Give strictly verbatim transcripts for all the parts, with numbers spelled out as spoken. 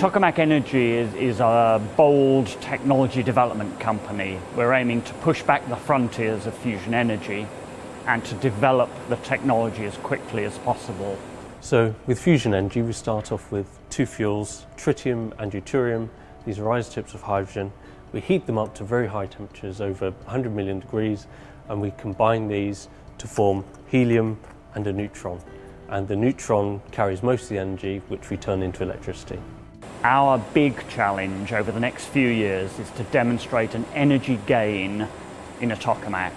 Tokamak Energy is, is a bold technology development company. We're aiming to push back the frontiers of fusion energy and to develop the technology as quickly as possible. So with fusion energy we start off with two fuels, tritium and deuterium. These are isotopes of hydrogen. We heat them up to very high temperatures, over one hundred million degrees, and we combine these to form helium and a neutron. And the neutron carries most of the energy, which we turn into electricity. Our big challenge over the next few years is to demonstrate an energy gain in a tokamak,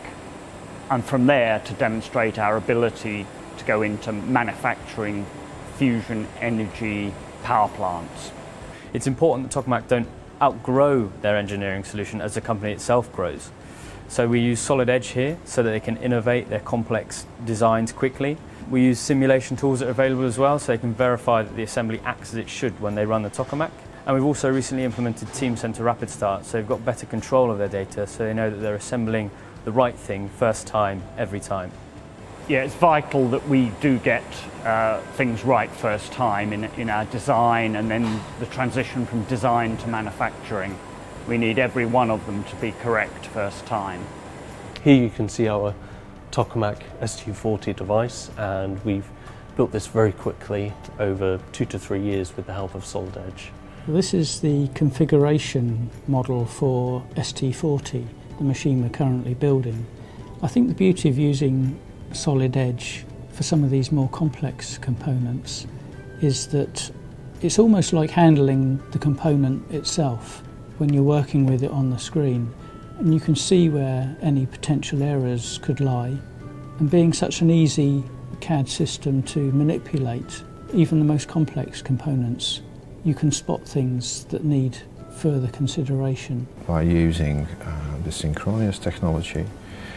and from there to demonstrate our ability to go into manufacturing fusion energy power plants. It's important that Tokamak don't outgrow their engineering solution as the company itself grows. So we use solid edge here so that they can innovate their complex designs quickly. We use simulation tools that are available as well, so they can verify that the assembly acts as it should when they run the tokamak. And we've also recently implemented Teamcenter Rapid Start, so they've got better control of their data, so they know that they're assembling the right thing first time, every time. Yeah, it's vital that we do get uh, things right first time in, in our design, and then the transition from design to manufacturing. We need every one of them to be correct first time. Here you can see our Tokamak S T forty device, and we've built this very quickly over two to three years with the help of Solid Edge. This is the configuration model for S T forty, the machine we're currently building. I think the beauty of using Solid Edge for some of these more complex components is that it's almost like handling the component itself when you're working with it on the screen, and you can see where any potential errors could lie. And being such an easy C A D system to manipulate, even the most complex components, you can spot things that need further consideration. By using uh, the synchronous technology,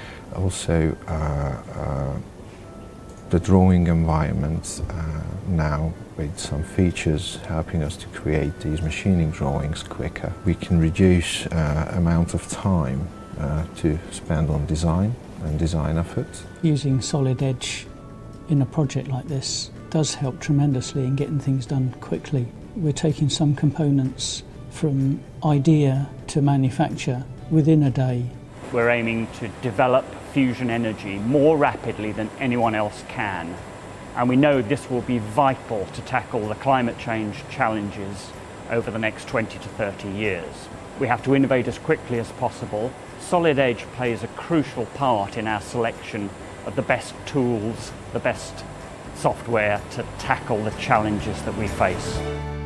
also uh, uh, the drawing environment uh, now with some features helping us to create these machining drawings quicker. We can reduce uh, amount of time uh, to spend on design and design efforts. Using Solid Edge in a project like this does help tremendously in getting things done quickly. We're taking some components from idea to manufacture within a day. We're aiming to develop fusion energy more rapidly than anyone else can, and we know this will be vital to tackle the climate change challenges over the next twenty to thirty years. We have to innovate as quickly as possible. Solid Edge plays a crucial part in our selection of the best tools, the best software to tackle the challenges that we face.